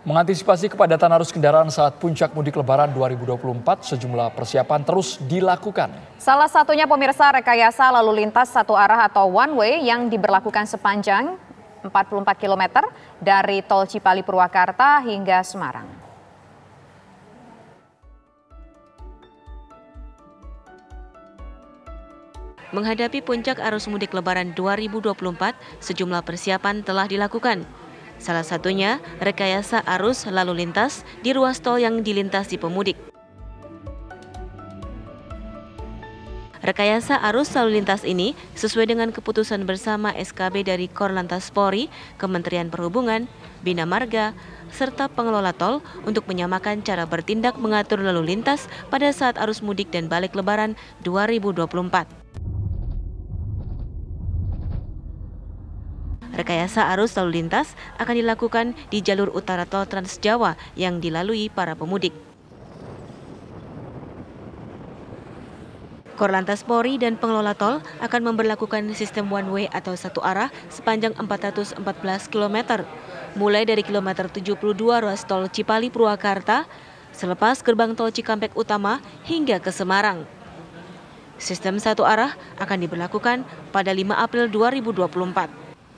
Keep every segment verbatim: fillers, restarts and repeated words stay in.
Mengantisipasi kepadatan arus kendaraan saat puncak mudik lebaran dua ribu dua puluh empat, sejumlah persiapan terus dilakukan. Salah satunya pemirsa rekayasa lalu lintas satu arah atau one way yang diberlakukan sepanjang empat puluh empat kilometer dari tol Cipali Purwakarta hingga Semarang. Menghadapi puncak arus mudik lebaran dua ribu dua puluh empat, sejumlah persiapan telah dilakukan. Salah satunya rekayasa arus lalu lintas di ruas tol yang dilintasi pemudik. Rekayasa arus lalu lintas ini sesuai dengan keputusan bersama S K B dari Korlantas Polri, Kementerian Perhubungan, Bina Marga, serta pengelola tol untuk menyamakan cara bertindak mengatur lalu lintas pada saat arus mudik dan balik lebaran dua ribu dua puluh empat. Rekayasa arus lalu lintas akan dilakukan di jalur utara tol Trans Jawa yang dilalui para pemudik. Korlantas Polri dan pengelola tol akan memberlakukan sistem one way atau satu arah sepanjang empat ratus empat belas kilometer, mulai dari kilometer tujuh puluh dua ruas tol Cipali Purwakarta, selepas gerbang tol Cikampek Utama hingga ke Semarang. Sistem satu arah akan diberlakukan pada lima April dua ribu dua puluh empat.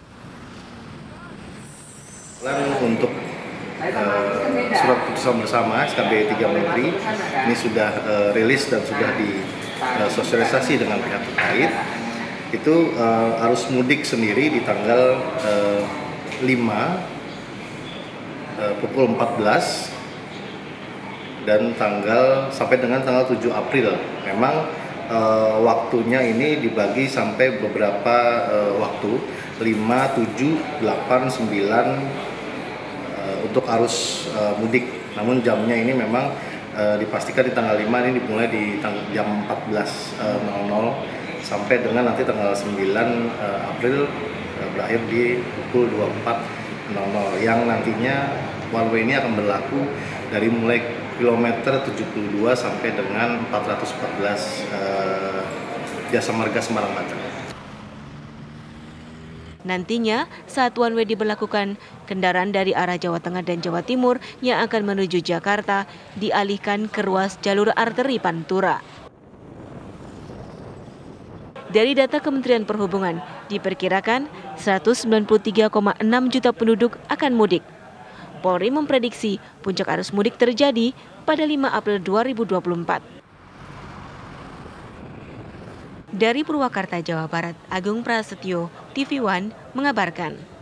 Untuk uh, surat keputusan bersama S K B tiga Menteri ini sudah uh, rilis dan sudah disosialisasi uh, dengan pihak terkait. Itu uh, arus mudik sendiri di tanggal uh, lima uh, pukul empat belas dan tanggal sampai dengan tanggal tujuh April. Memang uh, waktunya ini dibagi sampai beberapa uh, waktu lima, tujuh, delapan, sembilan untuk arus uh, mudik. Namun jamnya ini memang uh, dipastikan di tanggal lima ini dimulai di jam empat belas nol nol sampai dengan nanti tanggal sembilan April uh, berakhir di pukul dua puluh empat nol nol yang nantinya one way ini akan berlaku dari mulai kilometer tujuh puluh dua sampai dengan empat ratus empat belas uh, Jasa Marga Semarang Banten. Nantinya, saat one way diberlakukan, kendaraan dari arah Jawa Tengah dan Jawa Timur yang akan menuju Jakarta dialihkan ke ruas jalur arteri Pantura. Dari data Kementerian Perhubungan, diperkirakan seratus sembilan puluh tiga koma enam juta penduduk akan mudik. Polri memprediksi puncak arus mudik terjadi pada lima April dua ribu dua puluh empat. Dari Purwakarta, Jawa Barat, Agung Prasetyo, T V One mengabarkan.